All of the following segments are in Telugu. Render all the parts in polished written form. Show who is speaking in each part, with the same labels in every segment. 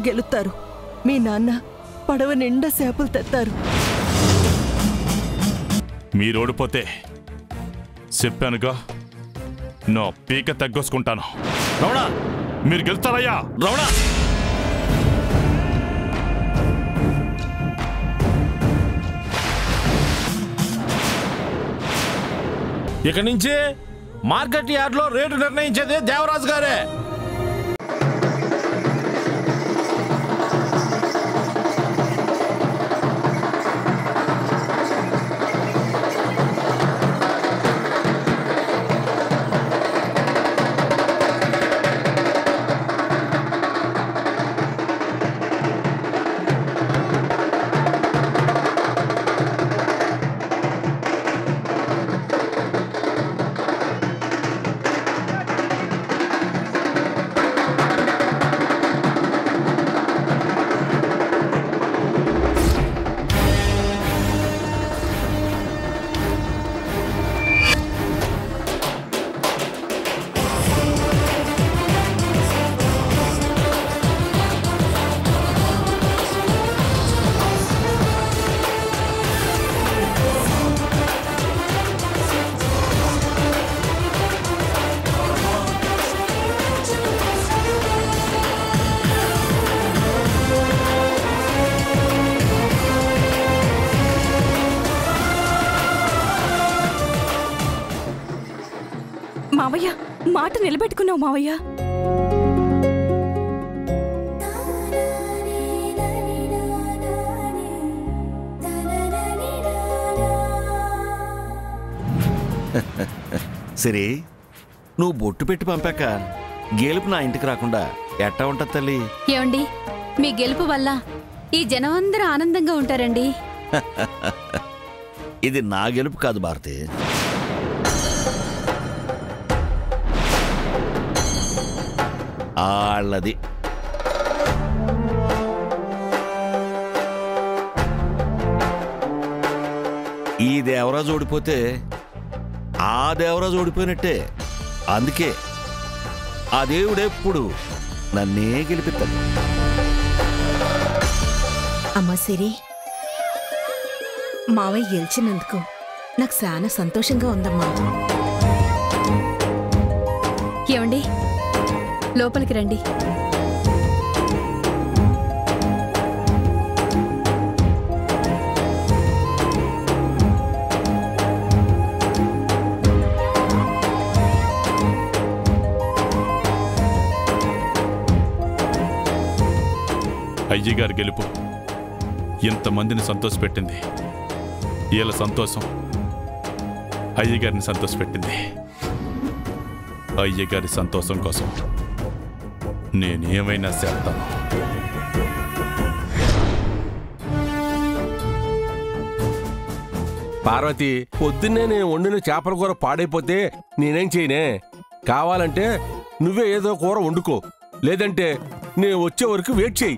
Speaker 1: గెలుస్తారు. మీ నాన్న పడవ నిండా చేపలు తెస్తారు.
Speaker 2: మీరు ఓడిపోతే చెప్పానుగా, నా పీక తగ్గొసుకుంటాను. రమణ, మీరు గెలుస్తారయ్యా. రమణ,
Speaker 3: ఇక నుంచి మార్కెట్ యార్డ్లో రేటు నిర్ణయించేది దేవరాజు గారే.
Speaker 4: మావయ్య, మాట నిలబెట్టుకున్నావు మావయ్య.
Speaker 5: సరే, నువ్వు బొట్టు పెట్టి పంపాక గెలుపు నా ఇంటికి రాకుండా ఎట్టా ఉంటుంది తల్లి?
Speaker 6: ఏమండి, మీ గెలుపు వల్ల ఈ జనం అందరూ ఆనందంగా ఉంటారండి.
Speaker 5: ఇది నా గెలుపు కాదు భారతి, ఆళ్ళది. ఈ దేవరాజు ఓడిపోతే ఆ దేవరాజు ఓడిపోయినట్టే. అందుకే ఆ దేవుడెప్పుడు నన్నే గెలిపిస్తాడు.
Speaker 7: అమ్మా సిరి, మావయ్య గెలిచినందుకు నాకు చాలా సంతోషంగా ఉందమ్మా.
Speaker 6: ఏమండి, లోపలికి రండి.
Speaker 2: అయ్యగారి గెలుపు ఎంతమందిని సంతోషపెట్టింది. వీళ్ళ సంతోషం అయ్యగారిని సంతోషపెట్టింది. అయ్యగారి సంతోషం కోసం నేనేమైనా చేస్తాను.
Speaker 3: పార్వతి, పొద్దున్నే నేను వండిన చేపల కూర పాడైపోతే నేనేం చేయనే? కావాలంటే నువ్వే ఏదో కూర వండుకో, లేదంటే నేను వచ్చే వరకు వెయిట్ చేయి.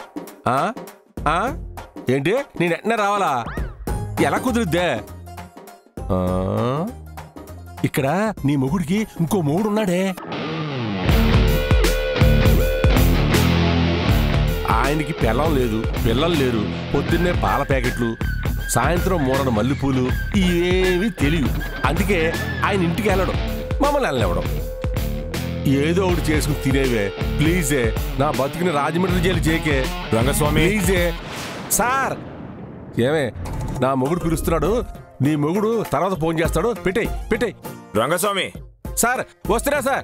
Speaker 3: ఏంటి, నేను ఎట్నే రావాలా? ఎలా కుదురుద్దే? ఇక్కడ నీ మొగుడికి ఇంకో మొగుడు ఉన్నాడే. ఆయనకి పెళ్ళం లేదు, పిల్లలు లేరు. పొద్దున్నే పాల ప్యాకెట్లు, సాయంత్రం మూడన మల్లెపూలు, ఇవేమీ తెలియదు. అందుకే ఆయన ఇంటికి వెళ్ళడం, మమ్మల్ని వెళ్ళనివ్వడం. ఏదో ఒకటి చేసుకుని తినేవే ప్లీజే. నా బతుకుని రాజమండ్రి జైలు చేకే రంగస్వామి ప్లీజే. సార్, ఏమే, నా మొగుడు పిలుస్తున్నాడు, నీ మొగుడు తర్వాత ఫోన్ చేస్తాడు. పెట్టేయ్
Speaker 8: రంగస్వామి.
Speaker 3: సార్ వస్తున్నా సార్.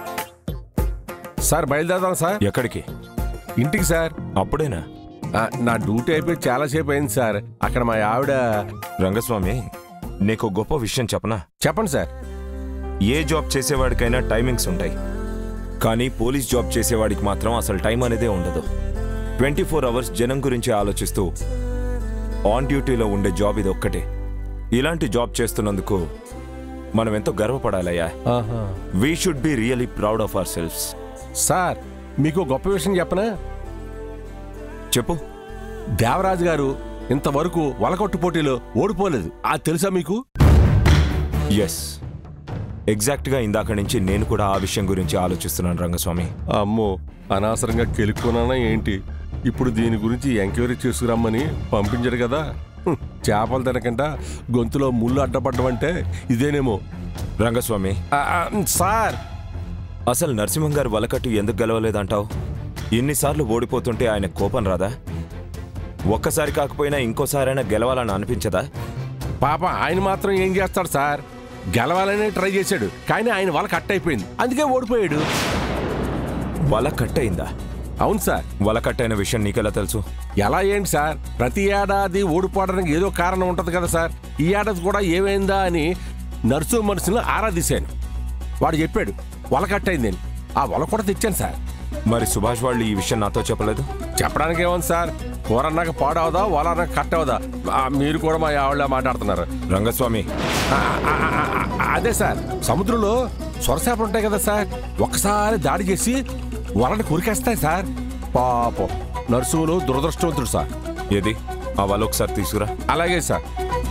Speaker 3: సార్ బయలుదేరదాం సార్.
Speaker 8: ఎక్కడికి?
Speaker 3: ఇంటికి సార్.
Speaker 8: అప్పుడేనా?
Speaker 3: నా డ్యూటీ అయిపోయి చాలాసేపు అయింది సార్. అక్కడ మా ఆవిడ.
Speaker 8: రంగస్వామి, నీకు గొప్ప విషయం చెప్పనా?
Speaker 3: చెప్పండి సార్.
Speaker 8: ఏ జాబ్ చేసేవాడికైనా టైమింగ్స్ ఉంటాయి, కానీ పోలీస్ జాబ్ చేసేవాడికి మాత్రం అసలు టైం అనేదే ఉండదు. 24 అవర్స్ జనం గురించి ఆలోచిస్తూ ఆన్ డ్యూటీలో ఉండే జాబ్ ఇది ఒక్కటే. ఇలాంటి జాబ్ చేస్తున్నందుకు మనం ఎంతో గర్వపడాలయ్యా. We should be really proud of our selfs.
Speaker 3: Sir, మీకు గొప్ప విషయం చెప్పనా?
Speaker 8: చెప్పు.
Speaker 3: దేవరాజు గారు ఇంతవరకు వలకొట్టు పోటీలో ఓడిపోలేదు. అది తెలుసా మీకు?
Speaker 8: ఎస్, ఎగ్జాక్ట్గా ఇందాక నుంచి నేను కూడా ఆ విషయం గురించి ఆలోచిస్తున్నాను రంగస్వామి.
Speaker 3: అమ్మో, అనవసరంగా కెలుక్కున్నానా ఏంటి? ఇప్పుడు దీని గురించి ఎంక్వైరీ చేసుకురమ్మని పంపించారు కదా. చేపలు తినకుండా గొంతులో ముళ్ళు అడ్డపడ్డం అంటే ఇదేనేమో.
Speaker 8: రంగస్వామి
Speaker 3: సార్,
Speaker 8: అసలు నరసింహం గారు వలకట్టు ఎందుకు గెలవలేదంటావు? ఇన్నిసార్లు ఓడిపోతుంటే ఆయన కోపం రాదా? ఒక్కసారి కాకపోయినా ఇంకోసారైనా గెలవాలని అనిపించదా?
Speaker 3: పాప ఆయన మాత్రం ఏం చేస్తాడు సార్? గెలవాలనే ట్రై చేశాడు, కానీ ఆయన వల కట్ అయిపోయింది, అందుకే ఓడిపోయాడు.
Speaker 8: వల కట్టయిందా?
Speaker 3: అవును సార్.
Speaker 8: వల కట్టయిన విషయం నీకెలా తెలుసు?
Speaker 3: ఎలా ఏంటి సార్? ప్రతి ఏడాది ఓడిపోవడానికి ఏదో కారణం ఉంటుంది కదా సార్. ఈ ఏడాది కూడా ఏమైందా అని నర్సు మనుషులను ఆరాధిశాను. వాడు చెప్పాడు వల కట్టయిందని. ఆ వల కూడా తెచ్చాను సార్.
Speaker 8: మరి సుభాష్ వాళ్ళు ఈ విషయం నాతో చెప్పలేదు?
Speaker 3: చెప్పడానికి ఏముంది సార్? కూర అన్నాక పాడవదా, వల అన్నాక కట్ అవదా? మీరు కూడా మా ఆవిడ మాట్లాడుతున్నారు.
Speaker 8: రంగస్వామి
Speaker 3: అదే సార్, సముద్రంలో సొరసేపలు ఉంటాయి కదా సార్, ఒక్కసారి దాడి చేసి వలని కురికేస్తాయి సార్. పాపం నర్సులు దురదృష్టవంతుడు సార్.
Speaker 8: ఏది ఆ వల ఒకసారి తీసుకురా.
Speaker 3: అలాగే సార్.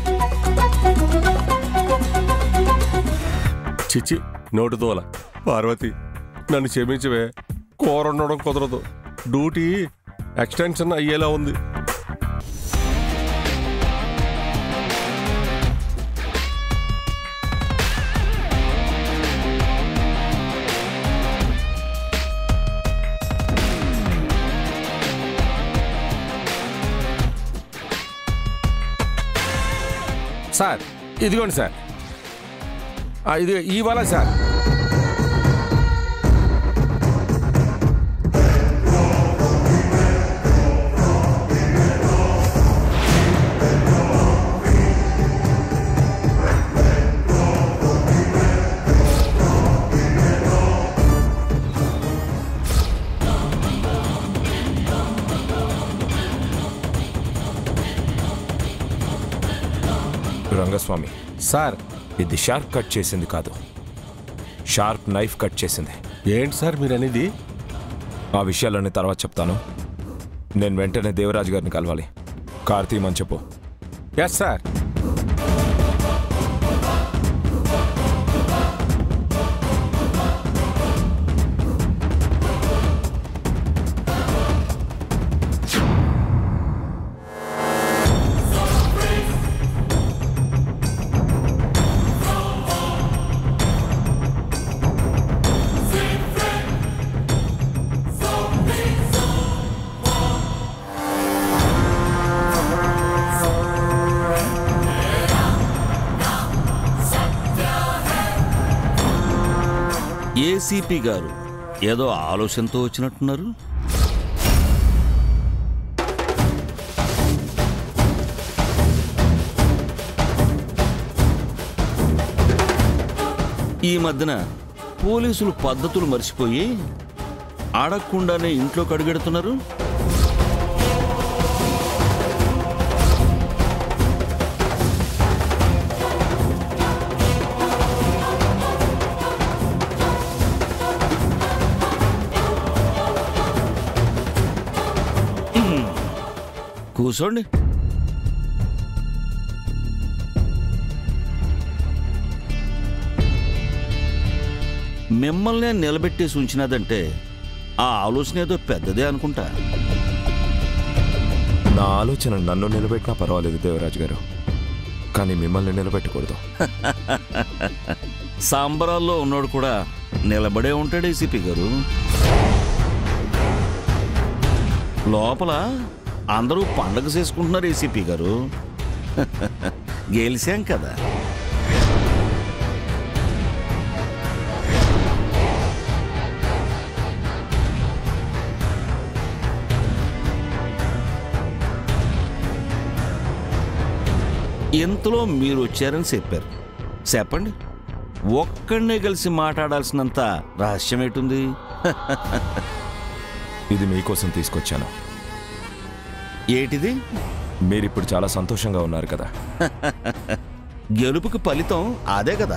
Speaker 3: చిచ్చి నోటుతోల. పార్వతి నన్ను క్షమించవే, కూర ఉండడం కుదరదు, డ్యూటీ ఎక్స్టెన్షన్ అయ్యేలా ఉంది. సార్ ఇదిగోండి సార్, ఇది ఈ వల సార్.
Speaker 8: రంగస్వామి
Speaker 3: సార్,
Speaker 8: ఇది షార్ప్ కట్ చేసింది కాదు, షార్ప్ నైఫ్ కట్ చేసింది.
Speaker 3: ఏంటి సార్ మీరు అనేది?
Speaker 8: ఆ విషయాలన్నీ తర్వాత చెప్తాను. నేను వెంటనే దేవరాజు గారిని కలవాలి. కార్తీమని చెప్పు.
Speaker 3: Yes sir.
Speaker 5: ఏసీపీ గారు ఏదో ఆలోచనతో వచ్చినట్టున్నారు. ఈ మధ్యన పోలీసులు పద్ధతులు మర్చిపోయి అడగకుండానే ఇంట్లో కడుగెడుతున్నారు. కూర్చోండి. మిమ్మల్ని నిలబెట్టేసి ఉంచినదంటే ఆ ఆలోచన ఏదో పెద్దదే అనుకుంటా.
Speaker 8: నా ఆలోచన నన్ను నిలబెట్టినా పర్వాలేదు దేవరాజు గారు, కానీ మిమ్మల్ని నిలబెట్టకూడదు.
Speaker 5: సంబరాల్లో ఉన్నాడు కూడా నిలబడే ఉంటాడు ఏసీపీ గారు. లోపల అందరూ పండగ చేసుకుంటున్నారు ఏసీపీ గారు. గెలిచాం కదా. ఇంతలో మీరు వచ్చారని చెప్పారు. చెప్పండి, ఒక్కడనే కలిసి మాట్లాడాల్సినంత రహస్యం ఏటుంది?
Speaker 8: ఇది మీకోసం తీసుకొచ్చాను.
Speaker 5: ఏటిది?
Speaker 8: మీరిప్పుడు చాలా సంతోషంగా ఉన్నారు కదా.
Speaker 5: గెలుపుకి ఫలితం అదే కదా.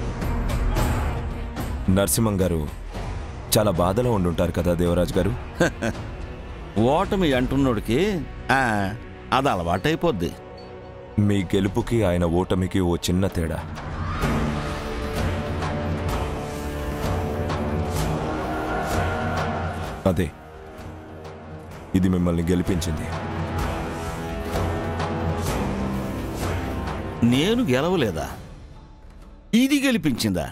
Speaker 8: నరసింహం గారు చాలా బాధలో ఉండుంటారు కదా దేవరాజు గారు.
Speaker 5: ఓటమి అంటున్నోడికి అది అలవాటైపోద్ది.
Speaker 8: మీ గెలుపుకి ఆయన ఓటమికి ఓ చిన్న తేడా. అదే ఇది మిమ్మల్ని గెలిపించింది.
Speaker 5: నేను గెలవలేదా? ఇది గెలిపించిందా?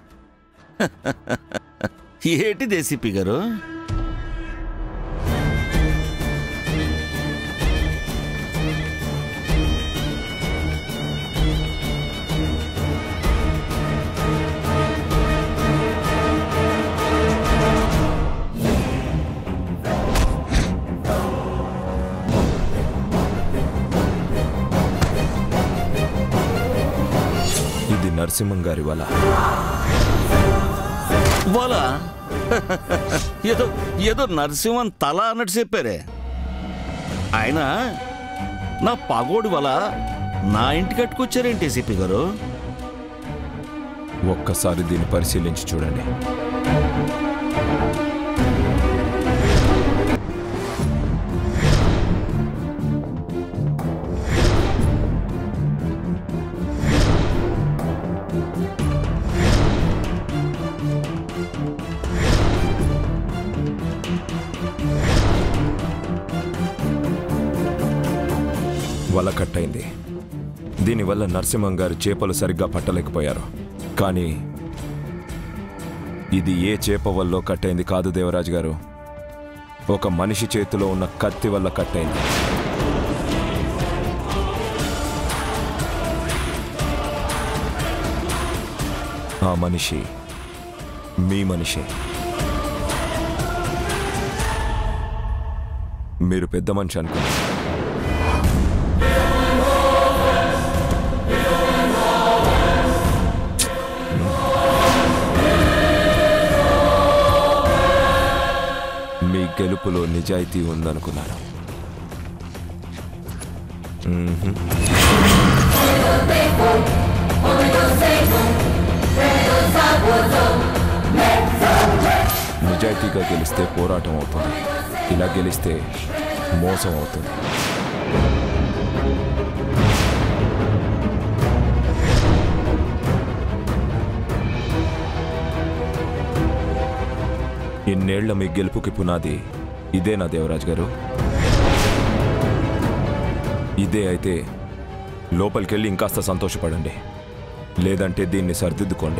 Speaker 5: ఏటి దేశీపి గారు?
Speaker 8: ఇది నరసింహం గారి వల.
Speaker 5: వల? ఏదో ఏదో నరసింహన్ తల అన్నట్టు చెప్పారే. ఆయన నా పగోడి వల నా ఇంటికి కట్టుకొచ్చారేంటి సిపి గారు?
Speaker 8: ఒక్కసారి దీన్ని పరిశీలించి చూడండి. వల కట్టయింది. దీనివల్ల నరసింహం గారు చేపలు సరిగ్గా పట్టలేకపోయారు. కానీ ఇది ఏ చేప వల్ల కట్టయింది కాదు దేవరాజు గారు, ఒక మనిషి చేతిలో ఉన్న కత్తి వల్ల కట్టయింది. ఆ మనిషి మీ మనిషి. మీరు పెద్ద మనిషి అనుకున్నారు. మీ గెలుపులో నిజాయితీ ఉందనుకున్నాను. నిజాయితీగా గెలిస్తే పోరాటం అవుతుంది, ఇలా గెలిస్తే మోసం అవుతుంది. ఇన్నేళ్ల మీ గెలుపుకి పునాది ఇదేనా దేవరాజు గారు? ఇదే అయితే లోపలికెళ్ళి ఇంకాస్త సంతోషపడండి, లేదంటే దీన్ని సరిదిద్దుకోండి.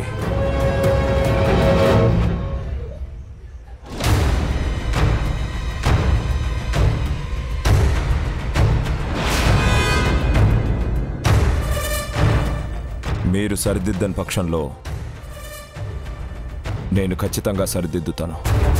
Speaker 8: మీరు సరిదిద్దని పక్షంలో నేను ఖచ్చితంగా సరిదిద్దుతాను.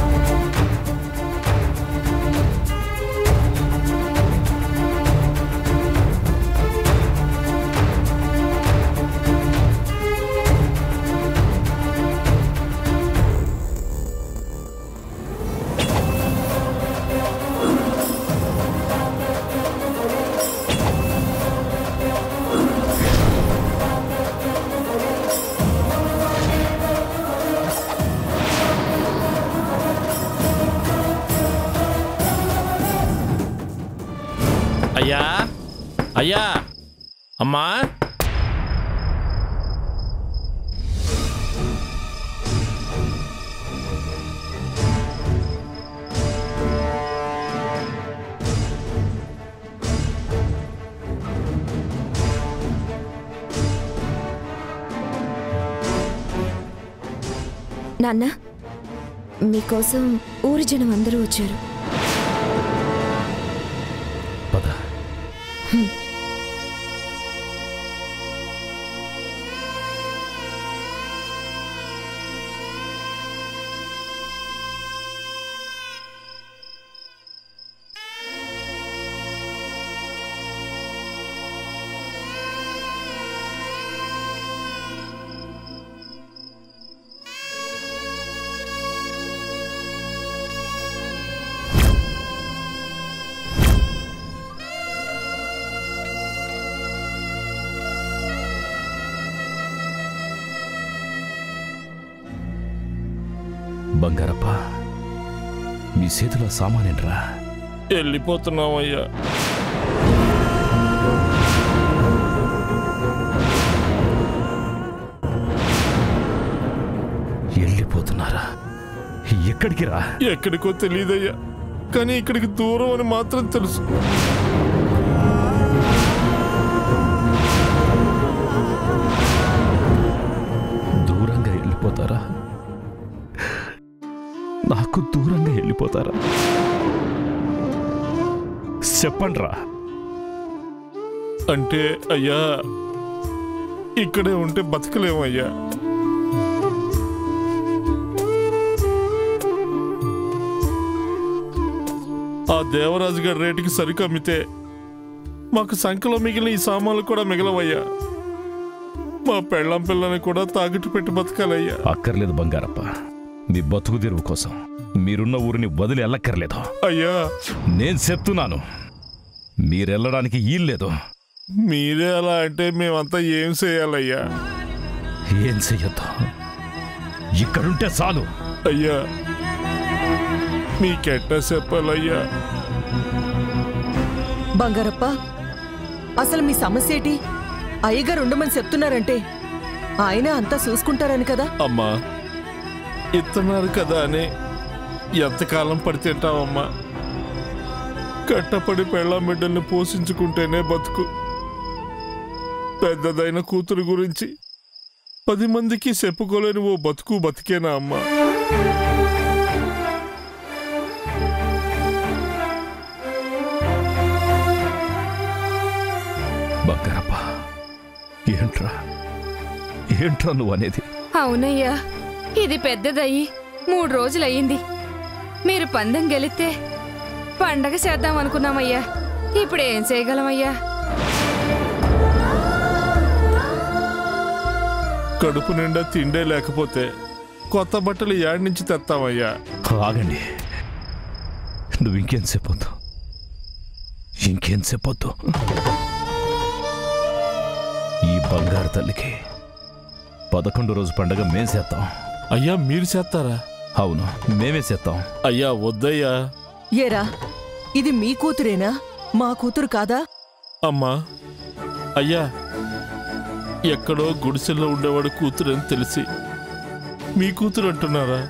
Speaker 9: అయ్యా, అయ్యా, అమ్మా,
Speaker 4: నాన్న, మీకోసం ఊరి జనం అందరూ వచ్చారు.
Speaker 9: పద. బంగారప్ప, మీ చేతిలో సామానేంట్రా?
Speaker 3: వెళ్ళిపోతున్నామయ్యా.
Speaker 9: వెళ్ళిపోతున్నారా? ఎక్కడికి రా? ఎక్కడికో తెలియదయ్యా, కానీ ఇక్కడికి దూరం అని మాత్రం తెలుసు. దూరంగా వెళ్ళిపోతారా? నాకు దూరంగా వెళ్ళిపోతారా? చెప్పండ్రా.
Speaker 2: అంటే అయ్యా, ఇక్కడే ఉంటే బతకలేమయ్యా. ఆ దేవరాజు గారి రేటుకి సరుకు అమ్మితే మాకు సంఖ్యలో మిగిలిన ఈ సామాన్లు కూడా మిగలవయ్యా. మా పెళ్ళం పిల్లని కూడా తాకట్టు పెట్టి బతకాలయ్యా.
Speaker 9: అక్కర్లేదు బంగారప్ప, మీ బతుకు తెరువు కోసం మీరున్న ఊరిని వదిలి వెళ్ళక్కర్లేదు.
Speaker 2: అయ్యా,
Speaker 9: నేను చెప్తున్నాను, మీరెళ్ళడానికి ఈల్లేదు.
Speaker 2: మీరే అలా అంటే మేమంతా ఏం చేయాలయ్యా?
Speaker 9: ఏం చెయ్యొద్దు, ఇక్కడుంటే చాలు.
Speaker 2: అయ్యా, మీకెట్టా చెప్పాలయ్యా?
Speaker 1: బంగారప్ప, అసలు మీ సమస్య ఏంటి? అయ్యగారు ఉండమని చెప్తున్నారంటే ఆయన అంతా చూసుకుంటారని కదా.
Speaker 2: అమ్మా, ఇస్తున్నారు కదా అని ఎంతకాలం పడి తింటావమ్మా? కట్టపడి పెళ్ళాం బిడ్డల్ని పోషించుకుంటేనే బతుకు. పెద్దదైన కూతురు గురించి 10 మందికి చెప్పుకోలేని ఓ బతుకు బతికేనా అమ్మా?
Speaker 9: బంగారప్ప, ఏంట్రా ఏంట్రా నువ్వు అనేది?
Speaker 6: అవునయ్యా, ఇది పెద్దదయ్యి 3 రోజులయ్యింది. మీరు పందెం గెలిస్తే పండగ చేద్దాం అనుకున్నామయ్యా. ఇప్పుడు ఏం చేయగలమయ్యా?
Speaker 2: కడుపు నిండా తిండే లేకపోతే కొత్త బట్టలు యాడ్ నుంచి తెస్తామయ్యా.
Speaker 9: ఆగండి, నువ్వు ఇంకేం చెప్పొద్దు, ఇంకేం చెప్పొద్దు. ఈ బంగారు తల్లికి 11 రోజు పండగ మేం చేస్తాం.
Speaker 2: అయ్యా, మీరు చేస్తారా?
Speaker 9: అవును, మేమే చేస్తాం.
Speaker 2: అయ్యా వద్దయ్యా.
Speaker 1: ఏరా, ఇది మీ కూతురేనా? మా కూతురు కాదా?
Speaker 2: అమ్మా, అయ్యా, ఎక్కడో గుడిసెల్లో ఉండేవాడు కూతురని తెలిసి మీ కూతురు అంటున్నారా?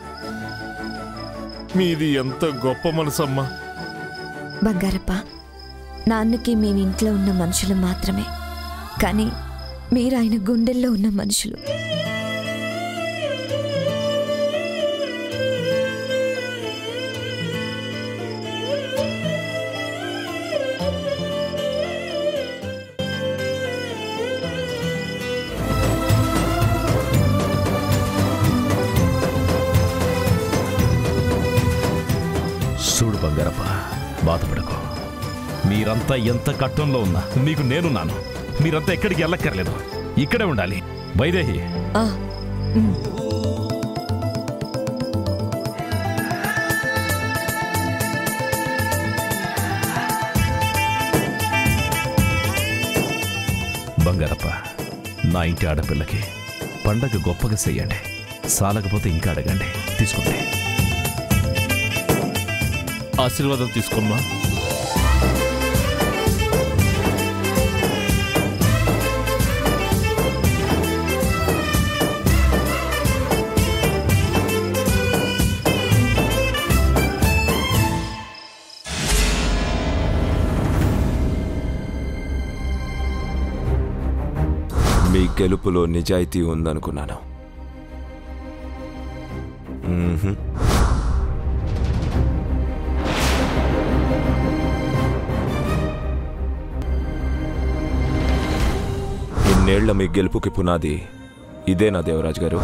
Speaker 2: మీది ఎంత గొప్ప మనసమ్మా.
Speaker 4: బంగారప్ప, నాన్నకి మేమింట్లో ఉన్న మనుషులు మాత్రమే, కానీ మీరు ఆయన గుండెల్లో ఉన్న మనుషులు.
Speaker 9: చూడు బంగారప్ప, బాధపడకు. మీరంతా ఎంత కట్టంలో ఉన్నా మీకు నేనున్నాను. మీరంతా ఎక్కడికి వెళ్ళక్కర్లేదు, ఇక్కడే ఉండాలి. వైదేహి, బంగారప్ప, నా ఇంటి ఆడపిల్లకి పండగ గొప్పగా చెయ్యండి. సాలకపోతే ఇంకా అడగండి, తీసుకోండి.
Speaker 2: ఆశీర్వాదం తీసుకోమ్మా.
Speaker 8: మీ గెలుపులో నిజాయితీ ఉందనుకున్నాను. ఇన్నేళ్ల మీ గెలుపుకి పునాది ఇదేనా దేవరాజు గారు?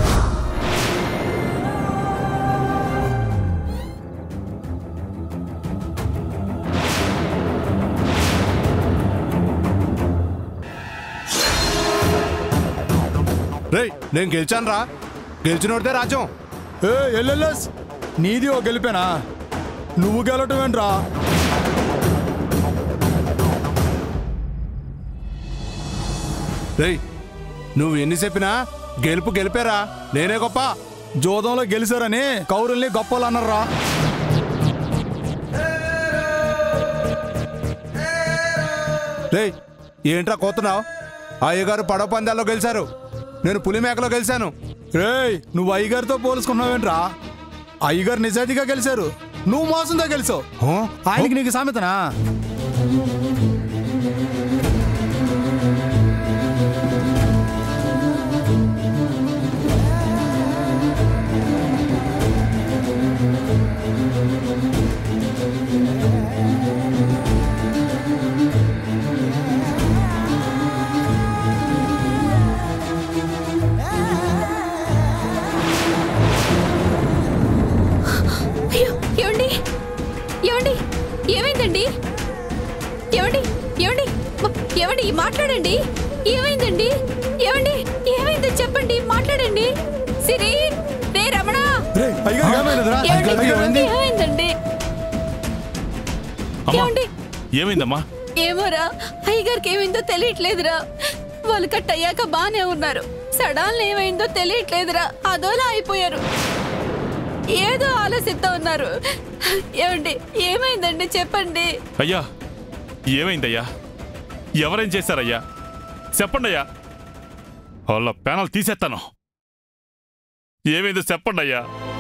Speaker 10: రేయ్, నేను గెలిచాను రా. గెలిచినోడితే రాజ్యం.
Speaker 11: ఎల్ఎల్ఎస్, నీది ఓ గెలిపేనా? నువ్వు గెలవటం ఏంట్రా?
Speaker 10: రేయ్, నువ్వు ఎన్ని చెప్పినా గెలుపు గెలిపేరా. నేనే గొప్ప.
Speaker 11: జోదంలో గెలిచారని కౌరుల్ని గొప్పలు అన్నారా?
Speaker 10: రేయ్, ఏంట్రా కోతున్నావు? అయ్యగారు పడవ పందాల్లో గెలిచారు, నేను పులి మేకలో గెలిచాను.
Speaker 11: రేయ్, నువ్వు అయ్యగారితో పోల్చుకున్నావేంట్రా? అయ్యగారు నిజాయితీగా గెలిచారు, నువ్వు మోసంతో గెలిచావు. ఆయనకి నీకు సామెతనా?
Speaker 6: ఏమండి మాట్లాడండి. ఏమైందండి? ఏమండి ఏమైందో చెప్పండి, మాట్లాడండి. సిరి, రే రమణ, ఏమైందండి?
Speaker 9: ఏమైందమ్మా?
Speaker 6: ఏమోరా, అయ్యగారికి ఏమైందో తెలియట్లేదురా. వాళ్ళు కట్ అయ్యాక బానే ఉన్నారు, సడాన్ ఏమైందో తెలియట్లేదురా. అదోలా అయిపోయారు, ఏదో ఆలోచిస్తా ఉన్నారు. ఏమండి ఏమైందండి చెప్పండి.
Speaker 9: అయ్యా ఏమైందయ్యా? ఎవరేం చేశారయ్యా? చెప్పండి అయ్యా, వాళ్ళ ప్యానల్ తీసేస్తాను. ఏమైందో చెప్పండి అయ్యా.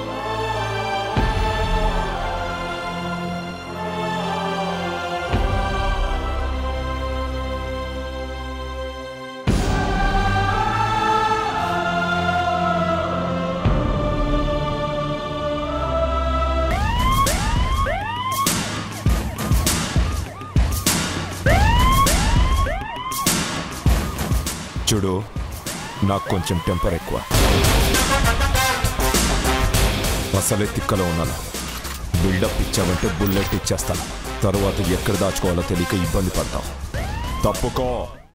Speaker 8: చూడు, నాకు కొంచెం టెంపర్ ఎక్కువ. అసలే తిక్కలో ఉన్నాను. బిల్డప్ ఇచ్చావంటే బుల్లెట్ ఇచ్చేస్తాను. తరువాత ఎక్కడ దాచుకోవాలో తెలియక ఇబ్బంది పడతాం. తప్పుకో.